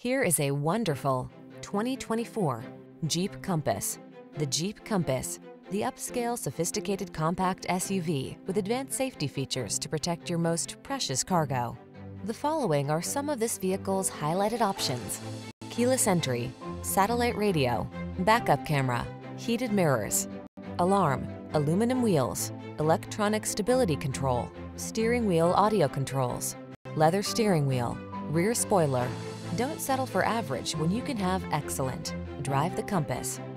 Here is a wonderful 2024 Jeep Compass. The Jeep Compass, the upscale, sophisticated compact SUV with advanced safety features to protect your most precious cargo. The following are some of this vehicle's highlighted options: keyless entry, satellite radio, backup camera, heated mirrors, alarm, aluminum wheels, electronic stability control, steering wheel audio controls, leather steering wheel, rear spoiler. Don't settle for average when you can have excellent. Drive the Compass.